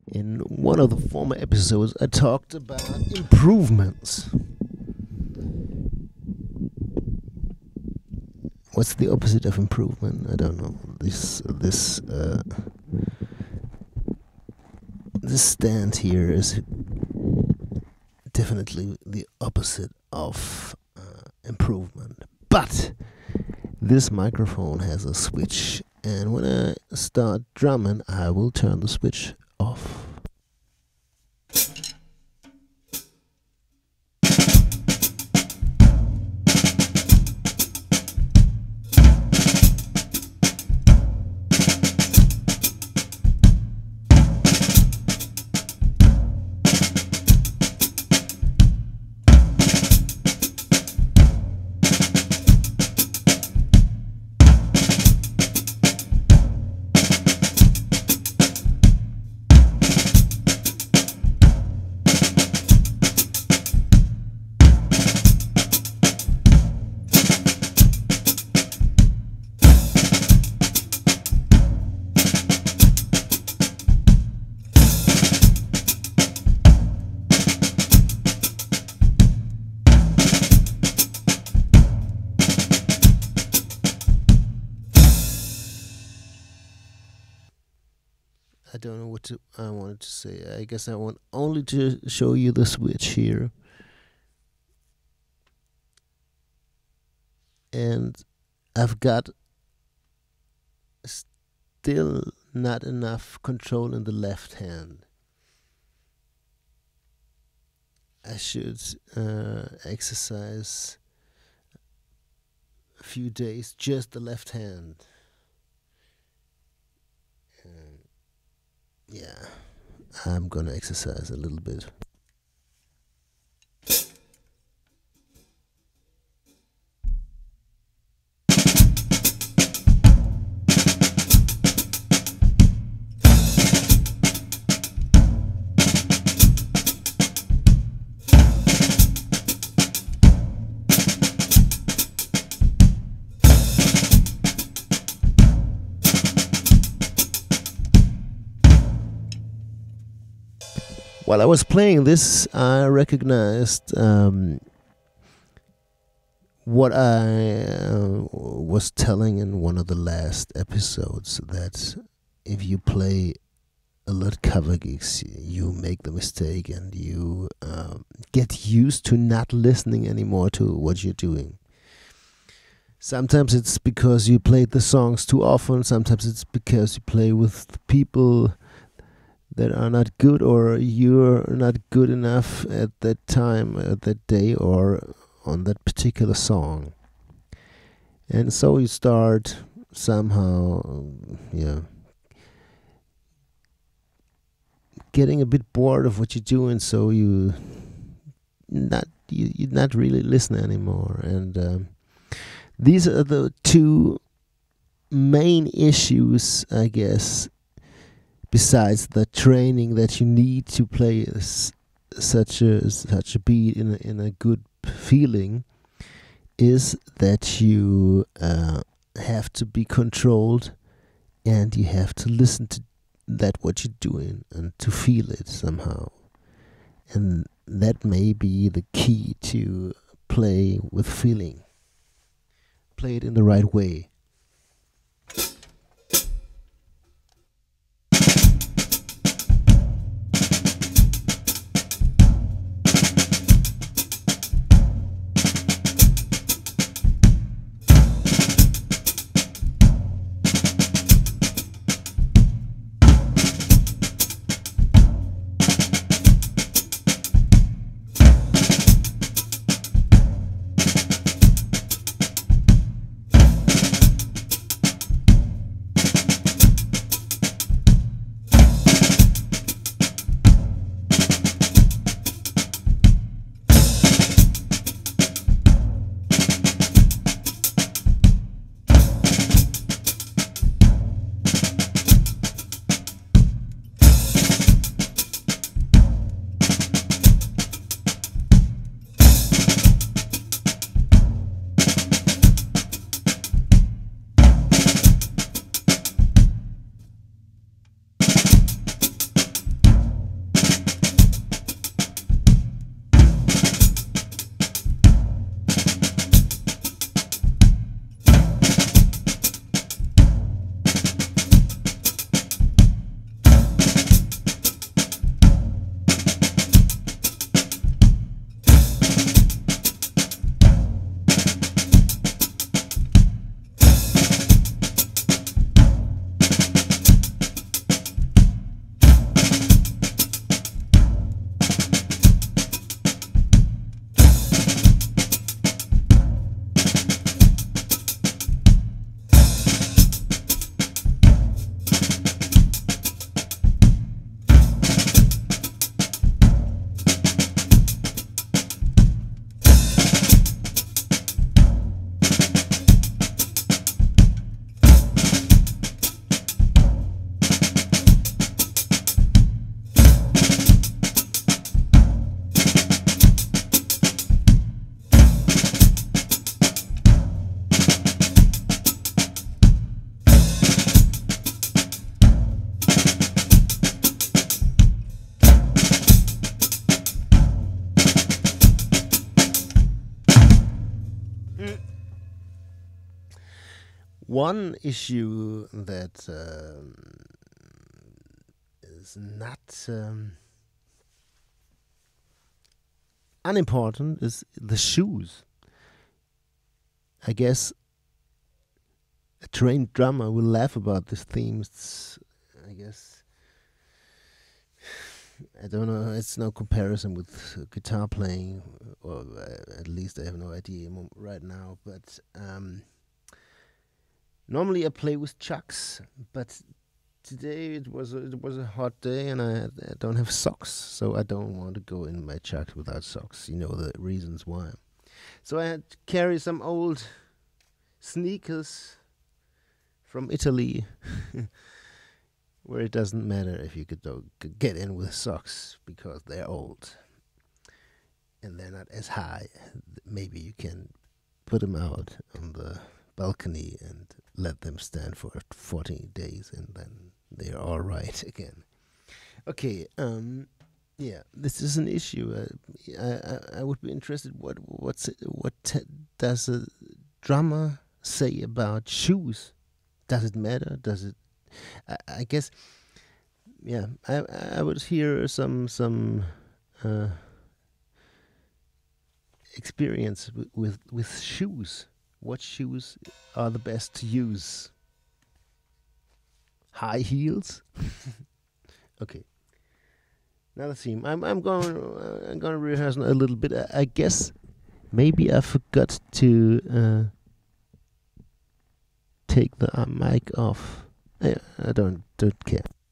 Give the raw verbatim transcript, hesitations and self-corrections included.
In one of the former episodes, I talked about improvements. What's the opposite of improvement? I don't know. This this uh, this stand here is definitely the opposite of uh, improvement. But this microphone has a switch, and when I start drumming, I will turn the switch off. I don't know what to, I wanted to say. I guess I want only to show you the switch here. And I've got still not enough control in the left hand. I should uh, exercise a few days just the left hand. Um, yeah, I'm gonna exercise a little bit. While I was playing this, I recognized um, what I uh, was telling in one of the last episodes, that if you play a lot cover gigs, you make the mistake and you um, get used to not listening anymore to what you're doing. Sometimes it's because you played the songs too often, sometimes it's because you play with people that are not good, or you're not good enough at that time, at that day, or on that particular song. And so you start somehow, yeah, getting a bit bored of what you're doing, so you not you you not really listen anymore. And um, these are the two main issues, I guess, besides the training that you need to play s- such a such a beat in a, in a good feeling, is that you uh, have to be controlled, and you have to listen to that what you're doing and to feel it somehow. And that may be the key to play with feeling. Play it in the right way. One issue that um, is not um, unimportant is the shoes. I guess a trained drummer will laugh about this theme. It's, I guess, I don't know. It's no comparison with uh, guitar playing, or uh, at least I have no idea mo- right now. But um, normally I play with chucks, but today it was a, it was a hot day and I, I don't have socks, so I don't want to go in my chucks without socks. You know the reasons why. So I had to carry some old sneakers from Italy, where it doesn't matter if you could do, could get in with socks because they're old and they're not as high. Maybe you can put them out on the balcony and let them stand for fourteen days and then they're all right again. Okay, um, yeah, this is an issue. Uh, I, I I would be interested. What what's it, what t- does a drummer say about shoes? Does it matter? Does it? I, I guess. Yeah, I I would hear some some uh, experience with, with with shoes. What shoes are the best to use? High heels. Okay. Another theme. I'm I'm going uh, I'm going to rehearse a little bit. I, I guess maybe I forgot to uh, take the uh, mic off. I, I don't don't care.